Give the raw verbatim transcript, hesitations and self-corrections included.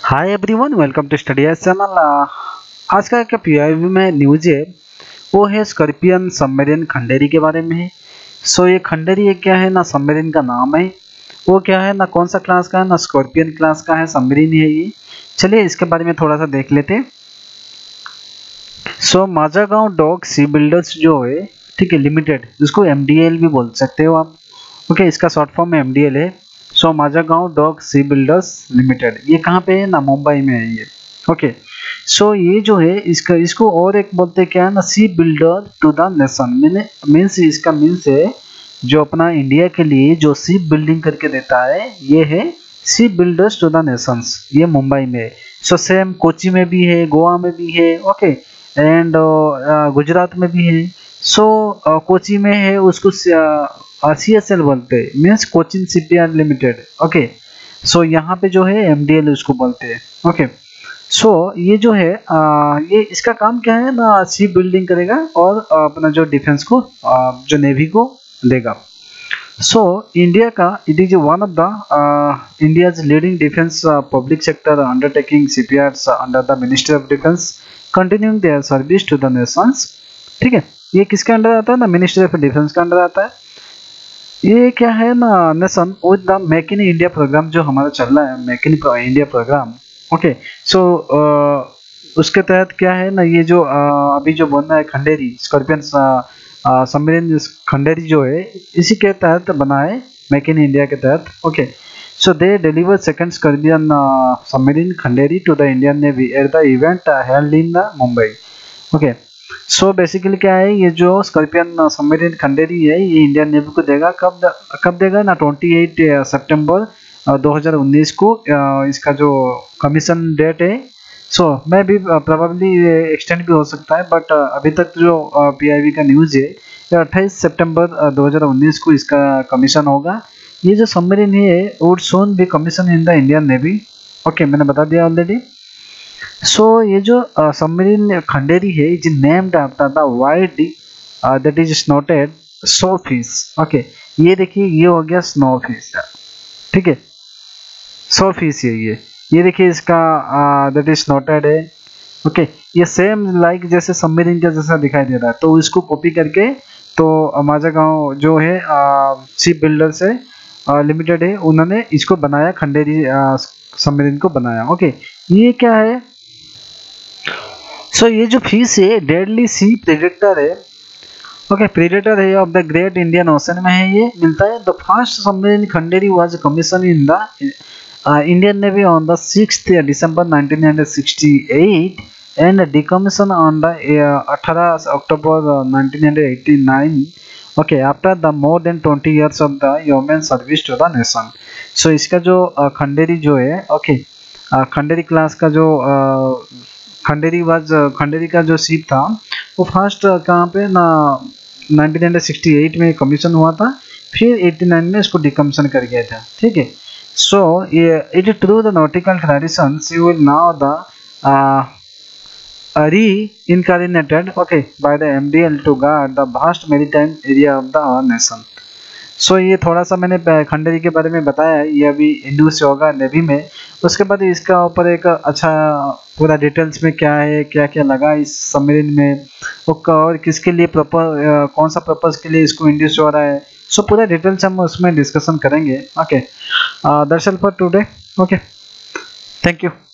Hi everyone, welcome to study channel. आज का क्या पीआईबी में न्यूज है वो है स्कॉर्पियन सबमरीन खंडेरी के बारे में है। सो ये खंडेरी ये क्या है ना, सबमरीन का नाम है। वो क्या है ना, कौन सा क्लास का है ना, स्कॉर्पियन क्लास का है, सबमरीन है ये। चलिए इसके बारे में थोड़ा सा देख लेते हैं। सो माजागांव डॉक सी बिल्डर्स जो है, ठीक है, लिमिटेड, जिसको एमडीएल भी बोल सकते हो आप। ओके, इसका शॉर्ट फॉर्म में एमडीएल है। So Mazagaon dock sea builders limited, ये कहाँ पे है ना, मुंबई में है ये। ओके, सो ये जो है इसका इसको और एक बोलते क्या है ना, sea builder to the nation. मैंने मीन्स इसका मीन्स है जो अपना इंडिया के लिए जो शिप बिल्डिंग करके देता है, ये है sea builders to the nations. ये मुंबई में है। सो सेम कोची में भी है, गोवा में भी है, ओके, एंड गुजरात में भी है। सो so, कोची में है, उसको सी एस एल बोलते हैं, means Cochin shipyard limited. Okay, so यहाँ पे जो है एमडीएल उसको बोलते हैं। ओके, सो so, ये जो है आ, ये इसका काम क्या है ना, शिप बिल्डिंग करेगा और अपना जो डिफेंस को आ, जो नेवी को देगा। सो इंडिया का it is one of the India's leading defence public sector undertaking shipyards under the ministry of defence continuing their service to the nations. ठीक है, ये किसके अंडर आता है ना, मिनिस्ट्री ऑफ डिफेंस के अंडर आता है। ये क्या है ना, nation with the make in India programme जो हमारा चल रहा है, make in India programme. Okay, so उसके तहत क्या है ना, ये जो uh, अभी जो बन रहा है खंडेरी स्कॉर्पियन सबमरीन खंडेरी जो है, इसी के तहत बना है, मेक इन इंडिया के तहत। Okay, so they deliver second scorpion submarine Khanderi to the Indian navy at the event held in the Mumbai. Okay, so basically क्या है, ये जो स्कॉर्पियन सबमरीन खंडेरी है, ये इंडियन नेवी को देगा। कब कब देगा ना, अट्ठाईस सितंबर दो हज़ार उन्नीस को इसका जो कमीशन डेट है। सो मैं भी प्रोबेबली एक्सटेंड भी हो सकता है, बट अभी तक जो पीआईबी का न्यूज़ है, ये अट्ठाईस सितंबर दो हज़ार उन्नीस को इसका कमीशन होगा। ये जो सबमरीन है would soon be commission in the Indian navy. Okay, मैंने बता दिया ऑलरेडी। सो so, ये जो सबमरीन खंडेरी है, is named after the wide that is snouted saw fish. Okay, ये देखिए, ये हो गया स्नो फिश, ठीक है, सो फिश है ये ये देखिए इसका दैट इज स्नोटेड है। ओके, ये सेम लाइक जैसे सबमरीन का जैसा दिखाई दे रहा है, तो इसको कॉपी करके तो माजागांव जो है शिप बिल्डर से लिमिटेड है, उन्होंने इसको बनाया, खंडेरी सबमरीन को बनाया। ओके, ये क्या है, सो so, ये जो फिश है डेडली सी प्रेडेटर है। ओके, प्रेडेटर है of the great Indian ocean में है, ये मिलता है। The first submarine Khanderi was commission in the Indian navy on the sixth December nineteen sixty eight and decommission on the अठारह October nineteen eighty nine. Okay, after the more than twenty years of the human service to the nation. So इसका जो uh, Khanderi जो है, okay, okay, uh, Khanderi class का जो uh, Khanderi was Khanderi का जो ship था, वो फर्स्ट कहाँ पे ना नाइनटीन सिक्सटी एट में कमीशन हुआ था, फिर एटी नाइन में इसको डिकमीशन कर गया था। ठीक है, so it is through the nautical tradition you will now the reincarnated, okay, by the MDL to guard the vast maritime area of the nation. So so, ये थोड़ा सा मैंने खंडेरी के बारे में बताया, ये अभी इंडू से होगा नेवी में। उसके बाद इसका ऊपर एक अच्छा पूरा डिटेल्स में क्या है, क्या क्या लगा इस सबमरीन में, और किसके लिए प्रपोज, कौन सा पर्पज के लिए इसको इंड्यूस हो रहा है। सो so, पूरा डिटेल्स हम उसमें डिस्कशन करेंगे। Okay, that's all for today. Okay, thank you.